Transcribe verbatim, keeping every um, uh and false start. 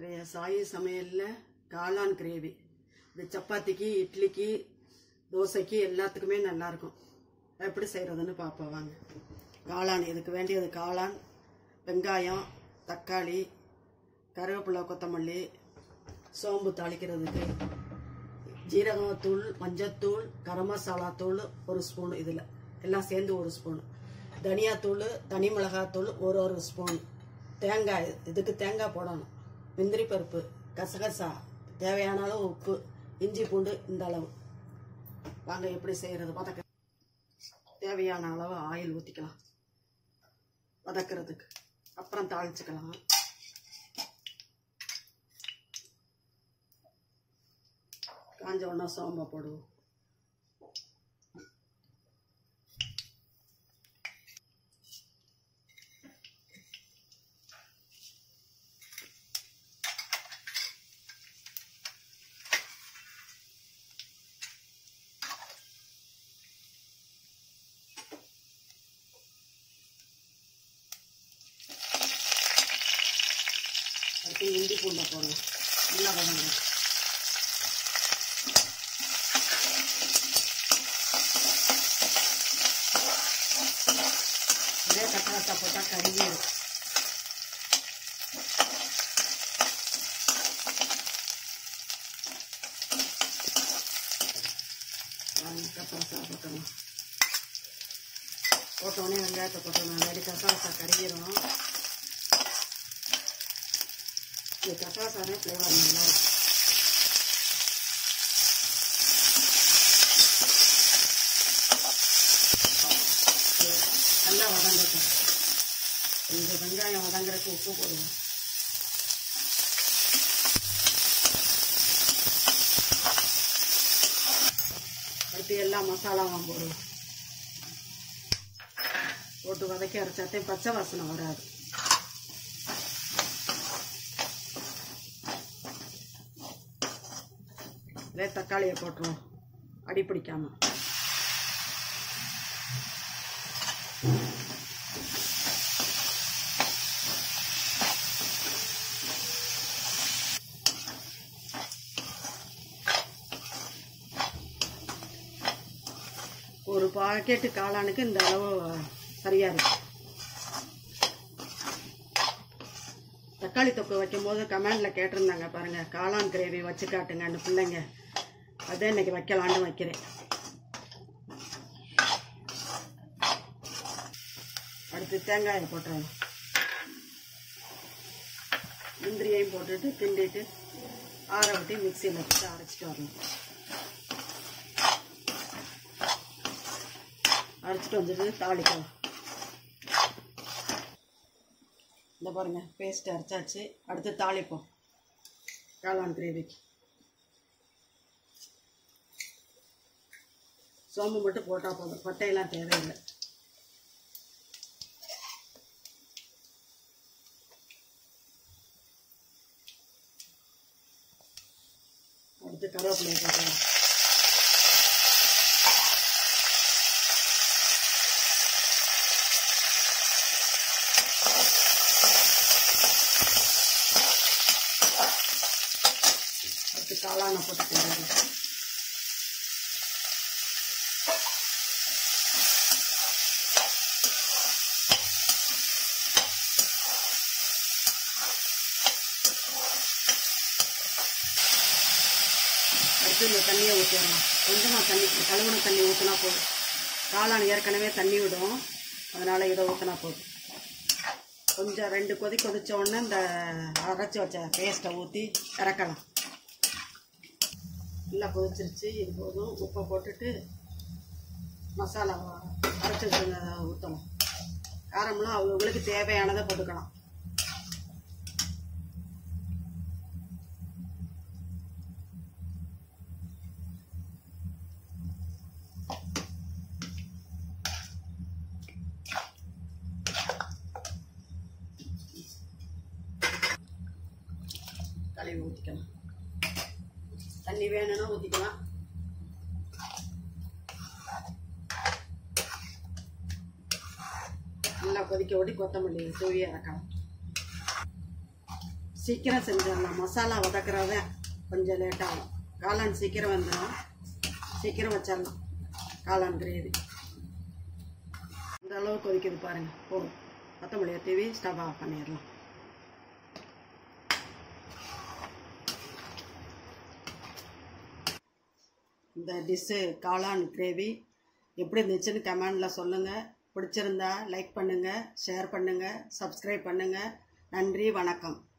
இன்றைய சாயி சமையலில் காளான் கிரேவி. இது சப்பாத்திக்கு, இட்லிக்கு, தோசைக்கு எல்லாத்துக்குமே நல்லாயிருக்கும். எப்படி செய்கிறதுன்னு பார்ப்போம் வாங்க. காளான், இதுக்கு வேண்டியது காளான், வெங்காயம், தக்காளி, கருவேப்பிலை, கொத்தமல்லி, சோம்பு தாளிக்கிறதுக்கு, ஜீரகத்தூள், மஞ்சத்தூள், கரம் மசாலா தூள் ஒரு ஸ்பூன், இதில் எல்லாம் சேர்ந்து ஒரு ஸ்பூன், தனியாத்தூள், தனி மிளகாத்தூள் ஒரு ஒரு ஸ்பூன், தேங்காய், இதுக்கு தேங்காய் போடணும், முந்திரி பருப்பு, கசகசா, தேவையான அளவு உப்பு, இஞ்சி பூண்டு இந்த அளவு. வாங்க எப்படி செய்கிறது வதக்க. தேவையான அளவு ஆயில் ஊற்றிக்கலாம் வதக்கிறதுக்கு, அப்புறம் தாளிச்சுக்கலாம். காஞ்ச உடனே சோம்பை போடுவோம். அடுத்து இஞ்சி பூண்டை போடணும். நல்லா வதங்கணும். இதே கட்டாசா போட்டால் கருகிடும். கட்டாசா போட்டணும். போட்டோடனே வெங்காயத்தை போட்டணும். இல்லாட்டி கட்டாசா கருகிடும். இது கசாசானே ஃப்ளேவர் நல்லா இருக்கும். நல்லா வதங்கட்டும். இந்த வெங்காயம் வதங்குறதுக்கு உப்பு போடுவோம். அடுத்து எல்லா மசாலாவும் போடுவோம். போட்டு வதக்கி அரைச்சாத்தே பச்சை வாசனை வராது. இதே தக்காளியை போட்டுருவோம், அடி பிடிக்காம. ஒரு பாக்கெட்டு காளானுக்கு இந்த அளவு சரியா இருக்கு. தக்காளி தொக்கு வைக்கும் போது கமெண்ட்ல கேட்டிருந்தாங்க பாருங்க, காளான் கிரேவி வச்சு காட்டுங்கன்னு பிள்ளைங்க. அதே இன்னைக்கு வைக்கலான்னு வைக்கிறேன். அடுத்து தேங்காயை போட்டுறோம். முந்திரியையும் போட்டுட்டு கிண்டிட்டு ஆற விட்டு மிக்சியில் வச்சு அரைச்சிட்டு வரணும். அரைச்சிட்டு வந்துட்டு தாளிக்கலாம். இந்த பாருங்க, பேஸ்ட் அரைச்சாச்சு. அடுத்து தாளிப்போம் காளான் கிரேவிக்கு. சோம்பு மட்டும் போட்டால் போதும், பட்டையெல்லாம் தேவையில்லை. அடுத்து கருவேப்பிலை போட்டலாம். அடுத்து காளானை போட்டு அடுத்து இந்த தண்ணியை ஊற்றிடலாம். கொஞ்சமாக தண்ணி, கழுவுன தண்ணி ஊற்றினா போதும். காளான் ஏற்கனவே தண்ணி விடும், அதனால் இதை ஊற்றினா போதும். கொஞ்சம் ரெண்டு கொதி கொதிச்ச உடனே இந்த அரைச்சி வச்ச பேஸ்ட்டை ஊற்றி இறக்கலாம். நல்லா கொதிச்சிருச்சு. இது போதும். உப்பை போட்டுட்டு மசாலா அரைச்சி வச்சு ஊற்றணும். காரம்லாம் அவங்களுக்கு தேவையானதை போட்டுக்கலாம். கழுவி ஊற்றிக்கலாம். தண்ணி வேணும்னா ஊற்றிக்கலாம். நல்லா கொதிக்க ஓட்டி கொத்தமல்லி தூவி இறக்கலாம். சீக்கிரம் செஞ்சிடலாம். மசாலா வதக்குறத கொஞ்சம் லேட்டாகும். காளான் சீக்கிரம் வந்துடும். சீக்கிரம் வச்சிடலாம் காளான் கிரேவி. இந்த அளவு கொதிக்குது பாருங்கள். போதும். கொத்தமல்லியை தூவி ஸ்டவ் ஆஃப் பண்ணிடலாம். இந்த டிஷ்ஷு காளான் கிரேவி எப்படி இருந்துச்சுன்னு கமெண்டில் சொல்லுங்கள். பிடிச்சிருந்தா லைக் பண்ணுங்கள், ஷேர் பண்ணுங்கள், சப்ஸ்கிரைப் பண்ணுங்கள். நன்றி, வணக்கம்.